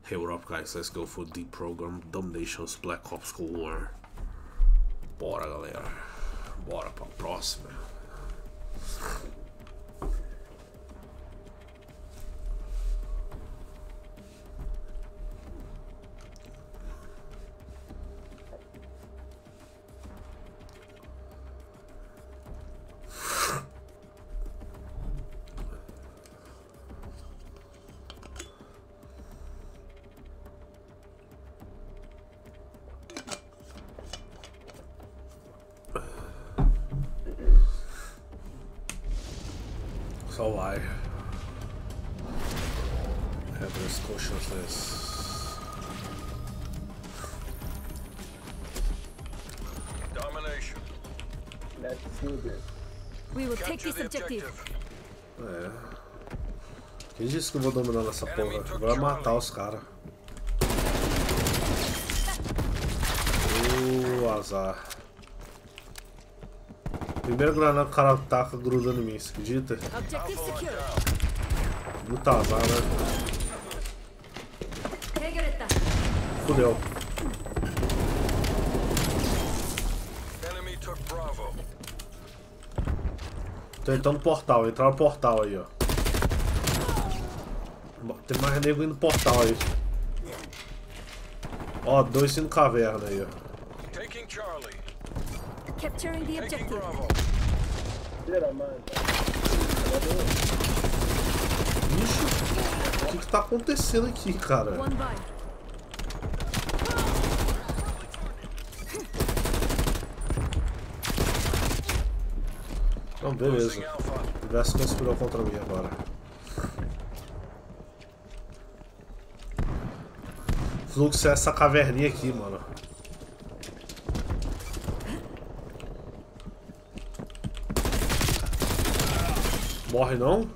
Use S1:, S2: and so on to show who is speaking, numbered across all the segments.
S1: Hey, what up, guys? Let's go for the program Dominations Black Ops Cold War. Bora, galera. Bora pra próxima. Só vai. Headless consciousness.
S2: Domination.
S3: Let's do this.
S4: We will take this objective.
S1: É. Quem disse que eu vou dominar nessa porra? Eu vou matar os caras. Azar. Primeiro granada que o cara taca grudando em mim, você acredita?
S4: Objective secure.
S1: Muito azar, né? Fudeu.
S2: Enemy took Bravo.
S1: Tô entrando no portal, entrar no portal aí, ó. Tem mais nego indo no portal aí. Ó, dois indo caverna aí, ó.
S2: Taking Charlie.
S4: Capturing the
S2: Taking
S4: objective.
S2: Bravo.
S3: Tira, mano.
S1: Bicho, o que tá acontecendo aqui, cara?
S4: One by.
S1: Então, beleza.
S2: Losing Alpha.
S1: O universo conspirou contra mim agora. Fluxo é essa caverninha aqui, mano. Morre não?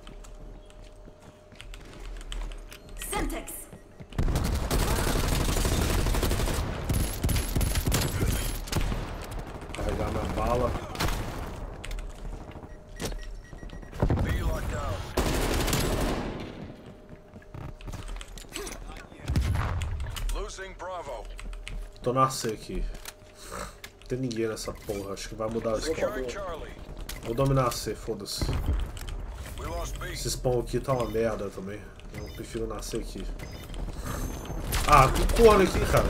S4: Semtex.
S1: Carregar minha bala.
S2: B locked down. Losing Bravo.
S1: Tô na C aqui. Não tem ninguém nessa porra, acho que vai mudar o spawn.
S2: Securing Charlie.
S1: Vou dominar a C, foda-se.
S2: We lost B.
S1: Esse spawn aqui tá uma merda também. Eu prefiro nascer aqui. Ah, que corno aqui, cara.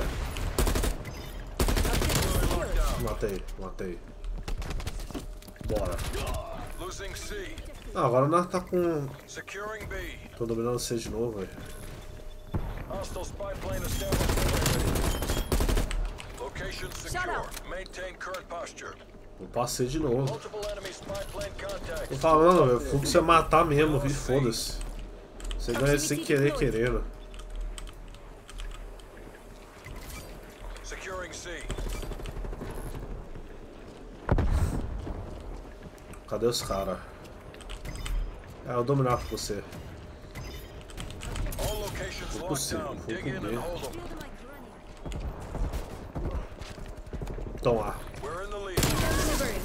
S1: Matei, matei. Bora.
S2: Losing C.
S1: Ah, agora nós tá com...
S2: Securing B.
S1: Tô dominando C de novo, velho.
S2: Hostile spy plane established. Location secure. Maintain current posture.
S1: Vou passei de novo.
S2: Multiple enemy spy plane contact.
S1: Tô falando, velho. O fluxo é matar mesmo, vi, foda-se. Você ganha sem querer, querendo.
S2: Securing C.
S1: Cadê os caras? É, eu dominar com você.
S2: All locations
S1: Foi
S2: locked
S1: possível,
S2: down.
S1: foi
S2: Dig in
S1: comigo.
S2: and hold them.
S1: Então lá.
S2: We're in the lead.
S4: Delivery.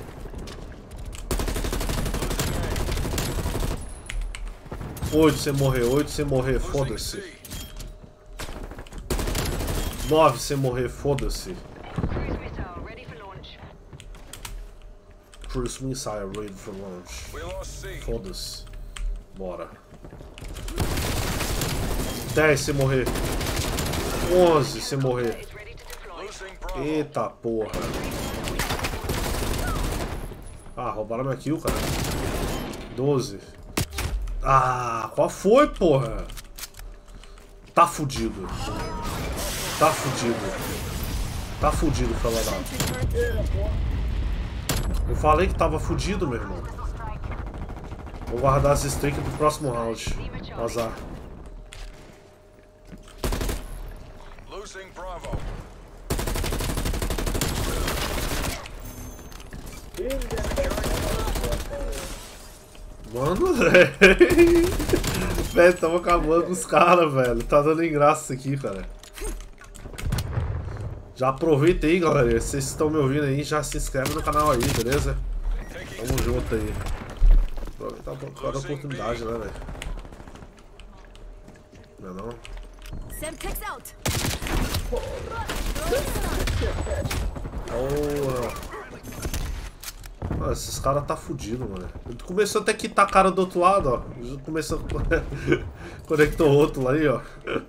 S2: Losing A.
S1: 8 sem morrer, 8 sem morrer,
S2: Losing
S1: foda-se.
S2: C.
S1: 9 sem morrer, foda-se.
S5: Cruise missile ready for launch.
S1: Cruise missile ready for launch.
S2: We lost C.
S1: Foda-se. Bora. 10 sem morrer. 11 sem morrer.
S5: Is ready to deploy.
S2: Losing Bravo.
S1: Eita porra. Ah, roubaram minha kill, cara. 12. Ah, qual foi, porra? Tá fudido. Tá fudido. Tá fudido, fala lá. Eu falei que tava fudido, meu irmão. Vou guardar as streaks pro próximo round. Azar.
S2: Losing Bravo.
S1: Mano, velho. Velho, tamo acabando com os caras, velho. Tá dando engraça isso aqui, cara. Já aproveita aí, galera. Vocês estão me ouvindo aí, já se inscreve no canal aí, beleza? Tamo junto aí. Aproveitar cada oportunidade, né, velho? Não é não?
S4: Semtex out.
S1: Porra. Ah, esses caras tá fudido, mano. Começou até a quitar a cara do outro lado, ó. Já começou a conectou o outro lá aí, ó.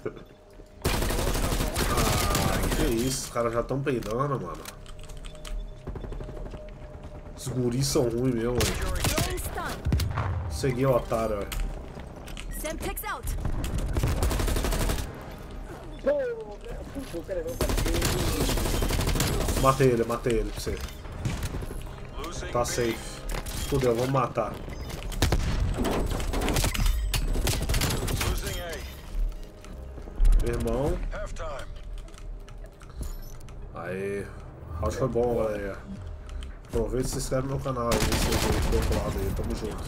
S1: Ah, que isso, os caras já tão peidando, mano. Os guris são ruins mesmo, mano.
S4: Throwing stun.
S1: Segui o otário, ó.
S4: Semtex out.
S3: Puxa, o cara vai bater.
S1: Matei ele pra você.
S2: Losing
S1: Tá
S2: B.
S1: safe. Fudeu, vamos matar.
S2: Losing A.
S1: Meu irmão.
S2: Halftime.
S1: Aí. Acho que foi bom, galera. Aproveita e se inscreve no meu canal aí, se do outro lado aí, tamo junto.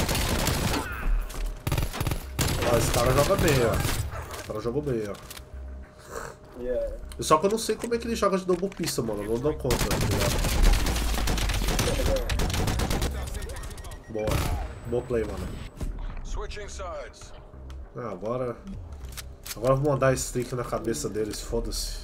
S1: Ó, esse cara joga bem, ó. Esse cara jogou bem, ó.
S3: Yeah.
S1: Só que eu não sei como é que ele joga de double pista, mano. Eu não dou conta, tá ligado? Boa. Boa play, mano.
S2: Switching sides.
S1: Ah, agora eu vou mandar streak na cabeça deles, foda-se.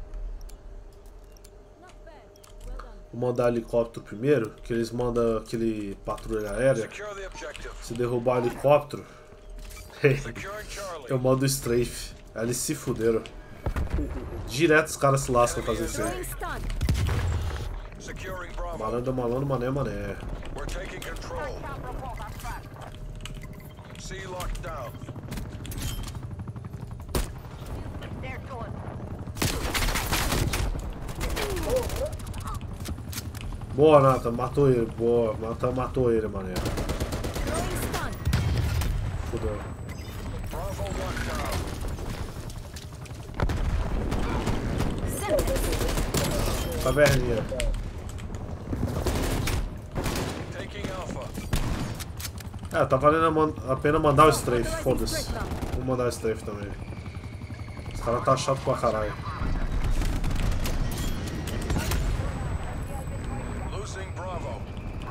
S1: Vou mandar helicóptero primeiro, que eles mandam aquele patrulha aérea.
S2: Secure the objective.
S1: Se derrubar o helicóptero,
S2: Securing Charlie.
S1: eu mando o strafe. Aí eles se fuderam. Direto os caras se lascam fazer isso
S4: Throwing
S1: aí.
S4: stun.
S2: Securing Bravo.
S1: Malandro, malandro, mané, mané.
S2: We're taking control. C locked down.
S5: They're gone.
S1: Boa, Nathan, matou ele. Boa, matou ele, mané.
S4: Throwing stun.
S1: Fudeu.
S2: Bravo locked down.
S4: Semtex.
S1: Caverninha.
S2: Taking Alpha.
S1: É, tá valendo a pena mandar o strafe, foda-se. Vou mandar o strafe também. Esse cara tá chato pra caralho.
S2: Losing Bravo.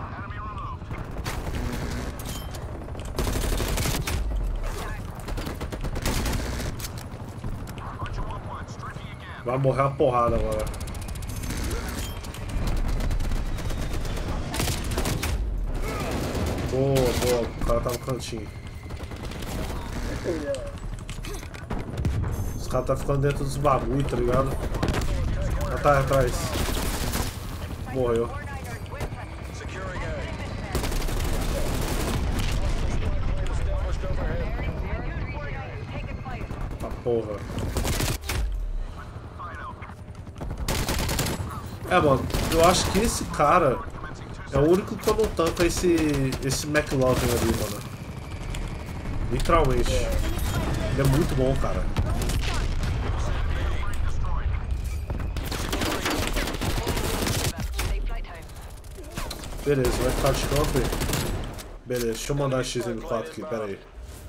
S1: Vai morrer a porrada agora. Boa, boa. O cara tá no cantinho. Os caras tá ficando dentro dos bagulho, tá ligado? Tá atrás. Morreu.
S2: Securing A. Established overhead.
S5: Taking fire.
S1: Tá porra. É, mano, eu acho que esse cara é o único que eu não tanco esse McLovin ali, mano. Literalmente. Ele é muito bom, cara.
S5: Safe flight time.
S1: Beleza, vai ficar de campo. Beleza, deixa eu mandar XM4 aqui, pera aí.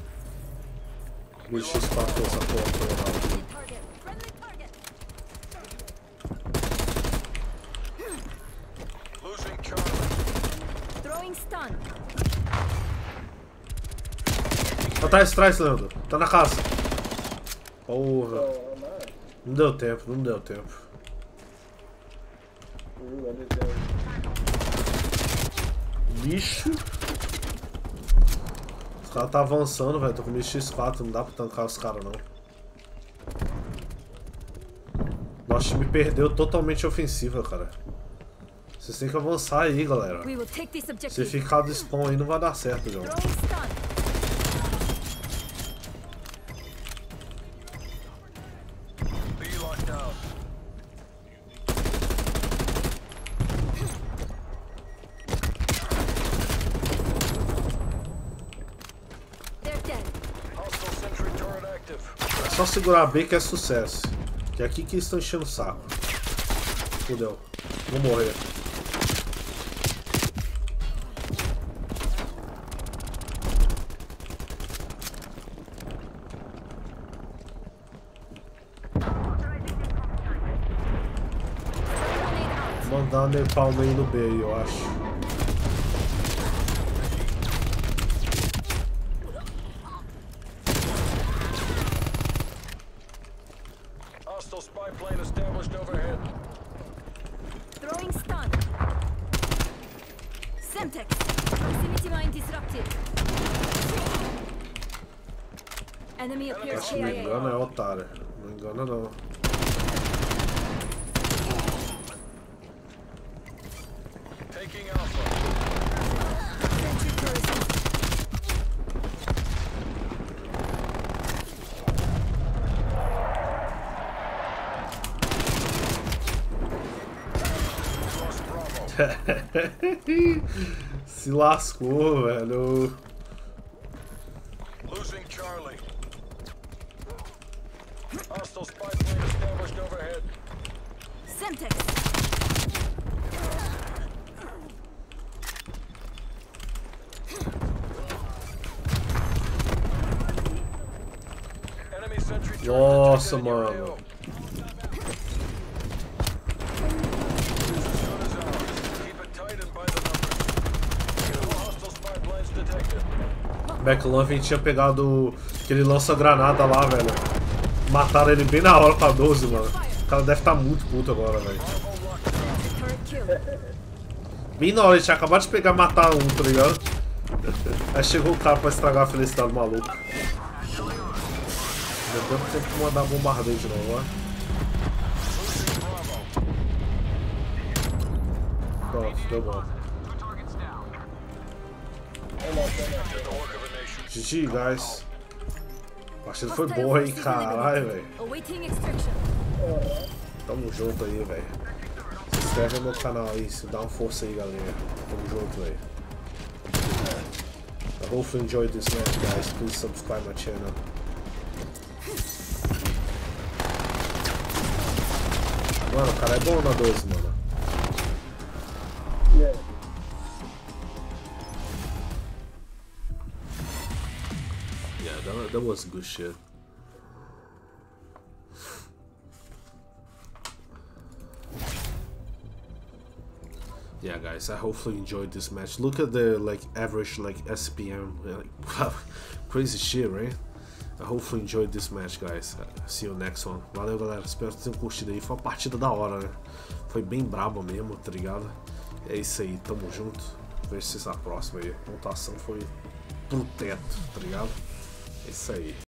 S1: X4 essa porra toda.
S4: Target. Friendly target.
S2: Losing Charlie.
S4: Throwing stun.
S1: Atrás, Leandro. Tá na casa. Porra.
S3: Oh, man.
S1: Não deu tempo, não deu tempo. Bicho. Os caras tá avançando, velho. Tô com X4, não dá pra tancar os caras, não. Nosso time perdeu totalmente a ofensiva, cara. Vocês têm que avançar aí, galera.
S4: We will take this
S1: Se
S4: objective.
S1: ficar do spawn aí, não vai dar certo, João.
S4: Throwing stun.
S2: B locked down.
S4: They're dead.
S2: Hostile sentry turret active.
S1: É só segurar B que é sucesso. Que é aqui que eles estão enchendo o saco. Fudeu. Vou morrer. Mandar um napalm aí no B, eu acho.
S2: Hostile spy plane established overhead.
S4: Throwing stun. Semtex. Proximity mine disrupted. Enemy appears
S1: Se não
S4: KIA.
S1: engana é otário. Não engana não.
S2: Taking Alpha.
S4: Sentry turret.
S2: Lost Bravo.
S1: Se lascou, velho.
S2: Losing Charlie. Hostile spy plane established overhead.
S4: Semtex.
S2: Enemy sentry turret
S1: Nossa,
S2: detected in your
S1: mano.
S2: AO. This zone is ours. Keep it tight and by the numbers. No hostile spy planes detected.
S1: McLovin tinha pegado aquele lança-granada lá, velho. Mataram ele bem na hora com a 12, mano. O cara deve estar muito puto agora, velho.
S2: Bravo locked down.
S4: Turret kill.
S1: Bem na hora, ele tinha acabado de pegar e matar um, tá ligado? Aí chegou o cara pra estragar a felicidade do maluco. Deu tempo de mandar bombardeio de novo, ó.
S2: Losing Bravo.
S1: Pronto, deu bom.
S2: Did the work of a nation.
S1: GG, guys. A partida foi boa, hein, caralho, velho.
S4: Awaiting extraction.
S1: Tamo junto aí, velho. Se inscreve no meu canal aí, dá uma força aí, galera. Tamo junto, velho. I hope you enjoyed this match, guys. Please subscribe my channel. Mano, o cara é bom na 12, mano.
S3: Yeah.
S1: Yeah, that was good shit. Yeah, guys, I hopefully enjoyed this match. Look at the average SPM, crazy shit, right? I hopefully enjoyed this match, guys. See you next one. Valeu, galera. Espero que tenham curtido aí. Foi uma partida da hora, né? Foi bem braba mesmo, tá ligado? É isso aí, tamo junto. Vejo vocês na próxima aí. A pontuação foi pro teto, tá ligado? É isso aí.